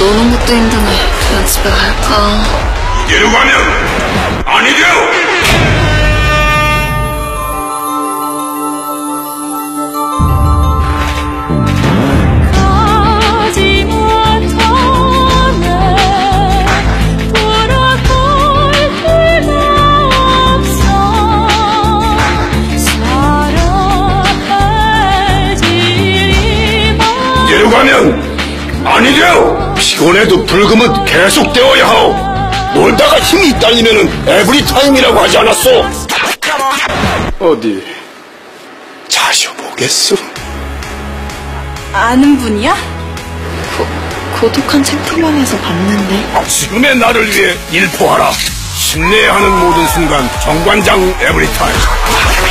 노는 것도 힘드네. 연습에 갈까? 이대로 가면 아니 돼요. 이대로 가면 아니 돼요. 피곤해도 불금은 계속 되어야 하오. 놀다가 힘이 딸리면은 에브리타임이라고 하지 않았소? 어디 자셔보겠소? 아는 분이야? 고독한 채팅방에서 봤는데. 지금의 나를 위해 일포하라. 신뢰해야 하는 모든 순간 정관장 에브리타임.